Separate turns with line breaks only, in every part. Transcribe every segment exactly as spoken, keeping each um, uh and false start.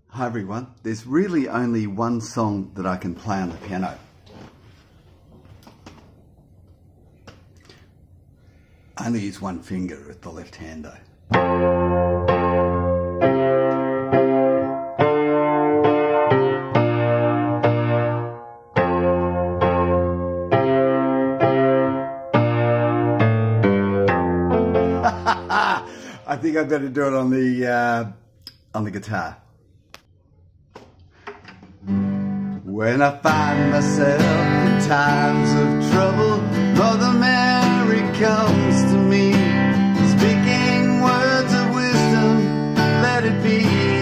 Hi everyone, there's really only one song that I can play on the piano. I only use one finger at the left hand though. I think I better do it on the uh, on the guitar. When I find myself in times of trouble, Mother Mary comes to me, speaking words of wisdom, let it be.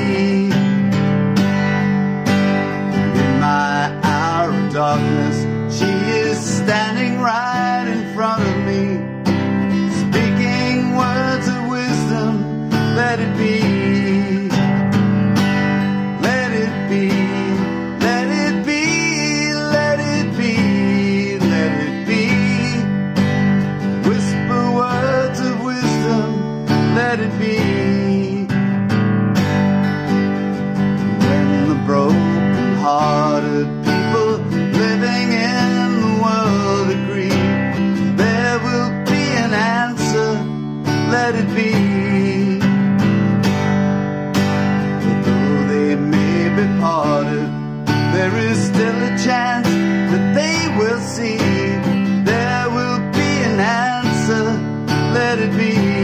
In my hour of darkness, she is standing right in front of me, speaking words of wisdom, let it be. Let it be. Let it be. When the broken-hearted people living in the world agree, there will be an answer, let it be. But though they may be parted, there is still a chance that they will see. There will be an answer, let it be.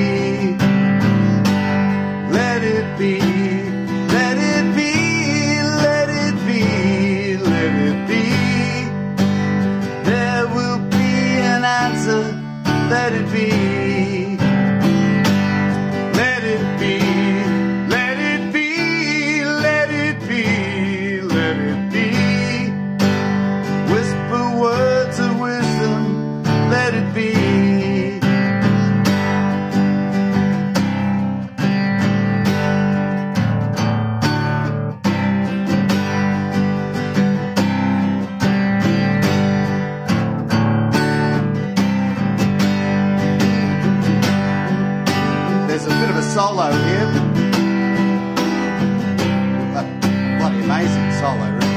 Let it be, let it be, let it be, let it be. There will be an answer, let it be. Let it be, let it be, let it be, let it be. Whisper words of wisdom, let it be. There's a bit of a solo here, but bloody amazing solo, really.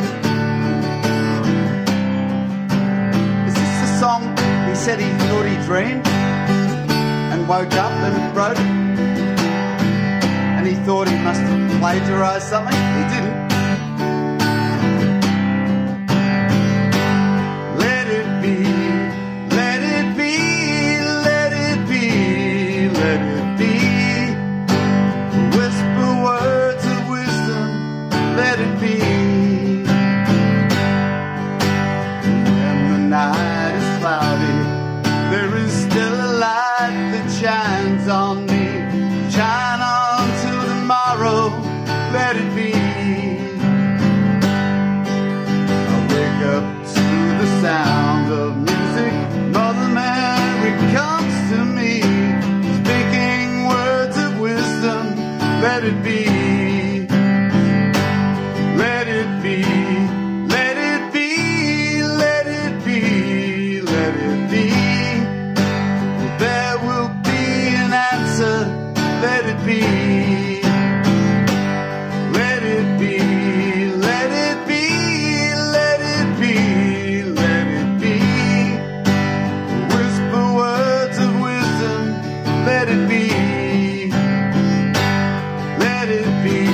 Is this the song he said he thought he dreamed and woke up and wrote it? And he thought he must have plagiarised something? He didn't. Let it be, let it be, let it be, let it be. Let it be. When the night is cloudy, there is still a light that shines on me. Shine on till tomorrow, let it be. I wake up to the sound of music. Mother Mary comes to me, speaking words of wisdom, let it be. Let it be, let it be, let it be, let it be. There will be an answer, let it be. Let it be, let it be, let it be, let it be. Whisper words of wisdom, let it be. Let it be.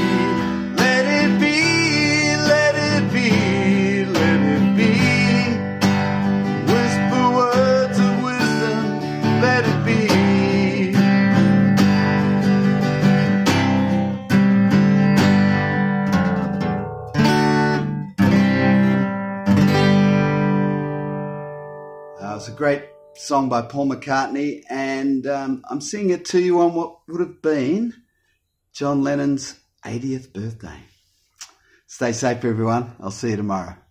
Uh, it's a great song by Paul McCartney, and um, I'm singing it to you on what would have been John Lennon's eightieth birthday. Stay safe, everyone. I'll see you tomorrow.